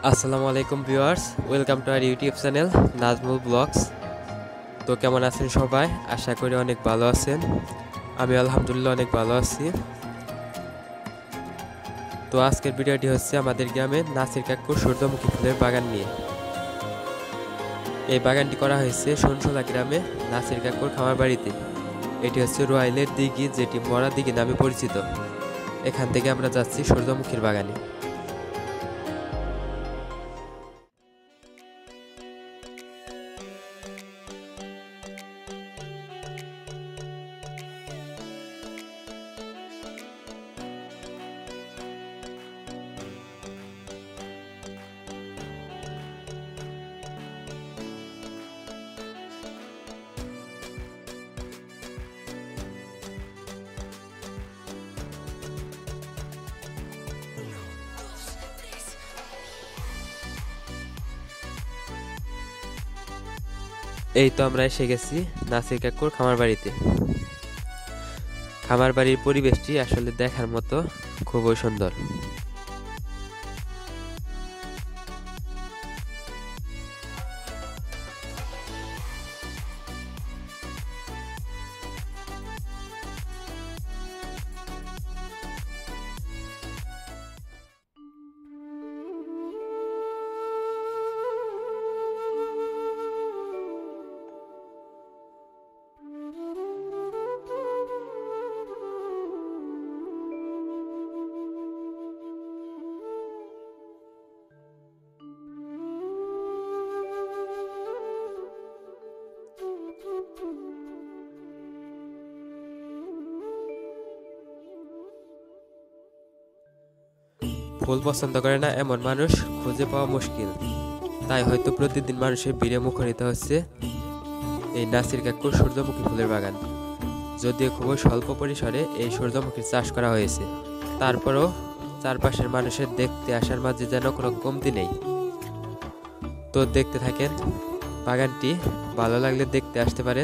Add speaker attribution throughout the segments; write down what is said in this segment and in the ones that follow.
Speaker 1: আসসালামু আলাইকুম viewers, welcome to our YouTube channel Nazmul blogs. তো কেমন আছেন সবাই? আশা করি অনেক ভালো আছেন। আমি আলহামদুলিল্লাহ অনেক ভালো আছি। তো আজকের ভিডিওটি হচ্ছে আমাদের গ্রামে নাসির কাকুর সূর্যমুখী ফুলের বাগান নিয়ে। এই বাগানটি করা হয়েছে সনসলা গ্রামে নাসির কাকুর খামার বাড়িতে। এটি হচ্ছে রোয়াইলের দিঘি, যেটি মরা দিঘি নামে পরিচিত। এখান থেকে আমরা যাচ্ছি সূর্যমুখীর বাগানে। এই তো আমরা এসে গেছি নাসির কাকুর খামার বাড়িতে। খামার বাড়ির পরিবেশটি আসলে দেখার মতো, খুবই সুন্দর। ফুল পছন্দ করে না এমন মানুষ খুঁজে পাওয়া মুশকিল। তাই হয়তো প্রতিদিন মানুষের ভিড়ে মুখরিত হচ্ছে এই নাসির কাকুর সূর্যমুখী ফুলের বাগান। যদিও খুবই স্বল্প পরিসরে এই সূর্যমুখীর চাষ করা হয়েছে, তারপরও চারপাশের মানুষের দেখতে আসার মাঝে যেন কোনো কমতি নেই। তো দেখতে থাকেন বাগানটি, ভালো লাগলে দেখতে আসতে পারেন।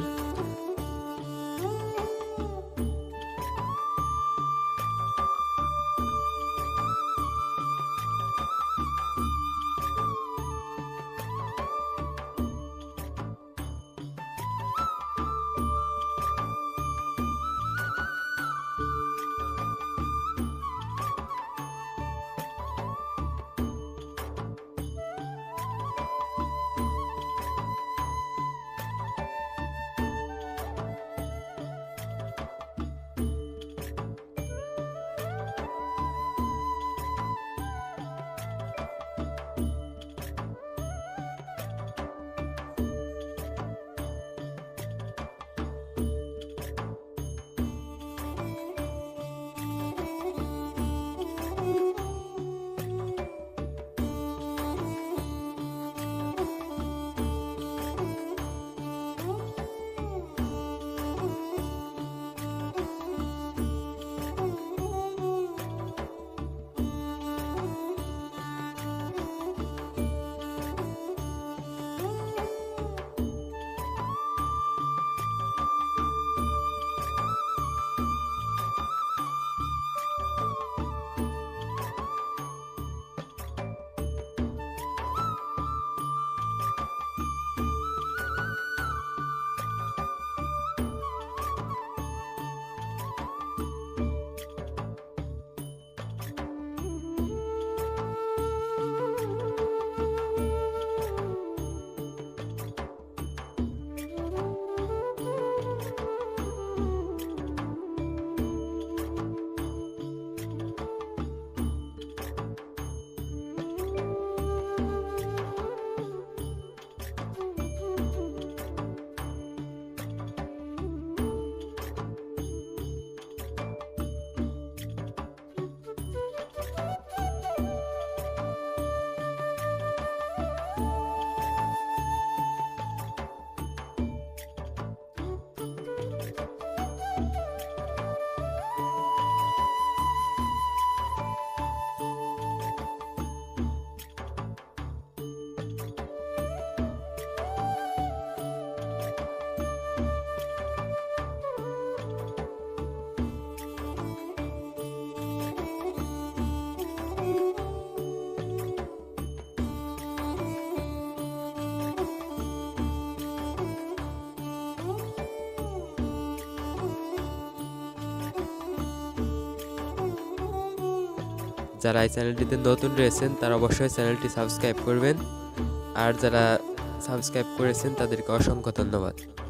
Speaker 1: যারা এই চ্যানেলটিতে নতুন রয়েছেন তারা অবশ্যই চ্যানেলটি সাবস্ক্রাইব করবেন, আর যারা সাবস্ক্রাইব করেছেন তাদেরকে অসংখ্য ধন্যবাদ।